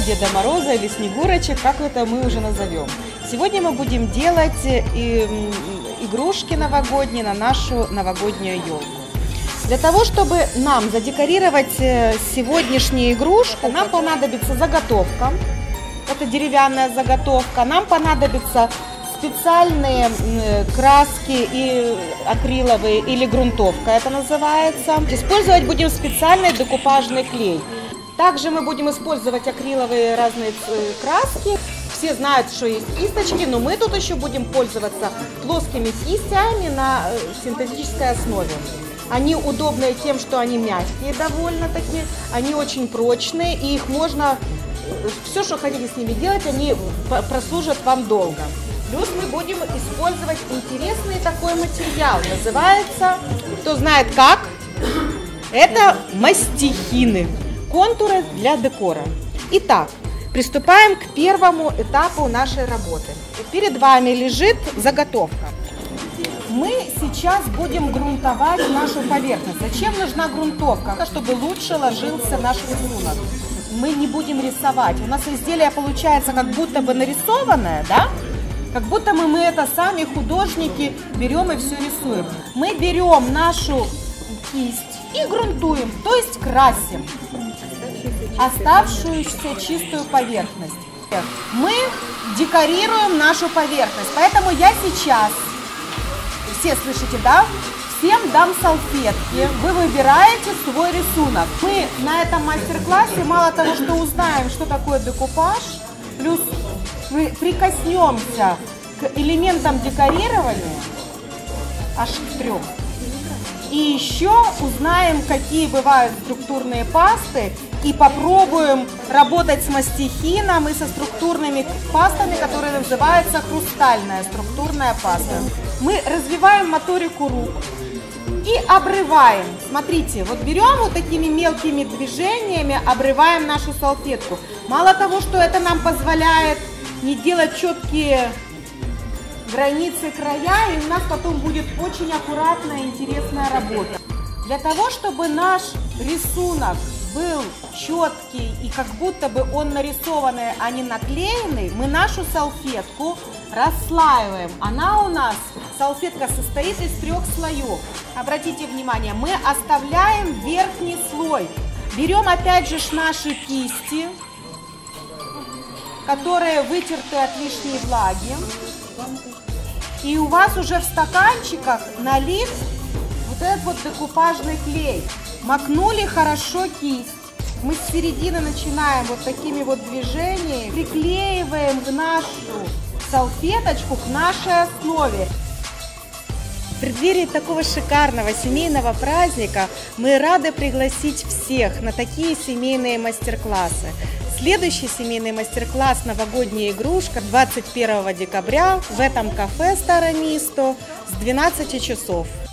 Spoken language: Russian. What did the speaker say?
Деда Мороза или Снегурочек, как это мы уже назовем. Сегодня мы будем делать игрушки новогодние на нашу новогоднюю елку. Для того, чтобы нам задекорировать сегодняшнюю игрушку, нам понадобится заготовка. Это деревянная заготовка. Нам понадобятся специальные краски и акриловые или грунтовка это называется. Использовать будем специальный декупажный клей. Также мы будем использовать акриловые разные краски. Все знают, что есть кисточки, но мы тут еще будем пользоваться плоскими кистями на синтетической основе. Они удобные тем, что они мягкие довольно-таки, они очень прочные, и их можно, все, что хотите с ними делать, они прослужат вам долго. Плюс мы будем использовать интересный такой материал, называется, кто знает как, это мастихины, контуры для декора. Итак, приступаем к первому этапу нашей работы. Перед вами лежит заготовка. Мы сейчас будем грунтовать нашу поверхность. Зачем нужна грунтовка? Чтобы лучше ложился наш рисунок. Мы не будем рисовать. У нас изделие получается как будто бы нарисованное, да? Как будто мы это сами, художники, берем и все рисуем. Мы берем нашу кисть и грунтуем, то есть красим оставшуюся чистую поверхность. Мы декорируем нашу поверхность. Поэтому я сейчас... Все слышите, да? Всем дам салфетки. Вы выбираете свой рисунок. Мы на этом мастер-классе мало того, что узнаем, что такое декупаж, плюс мы прикоснемся к элементам декорирования аж к 3. И еще узнаем, какие бывают структурные пасты, и попробуем работать с мастихином и со структурными пастами, которые называются хрустальная структурная паста. Мы развиваем моторику рук и обрываем. Смотрите, вот берем вот такими мелкими движениями, обрываем нашу салфетку. Мало того, что это нам позволяет не делать четкие границы, края, и у нас потом будет очень аккуратная и интересная работа. Для того, чтобы наш рисунок был четкий и как будто бы он нарисованный, а не наклеенный, мы нашу салфетку расслаиваем. Она у нас, салфетка, состоит из 3 слоев. Обратите внимание, мы оставляем верхний слой. Берем опять же наши кисти, которые вытерты от лишней влаги. И у вас уже в стаканчиках налит вот этот вот декупажный клей. Макнули хорошо кисть. Мы с середины начинаем вот такими вот движениями, приклеиваем нашу салфеточку к нашей основе. В преддверии такого шикарного семейного праздника мы рады пригласить всех на такие семейные мастер-классы. Следующий семейный мастер-класс «Новогодняя игрушка» 21 декабря в этом кафе «Старое Місто» с 12 часов.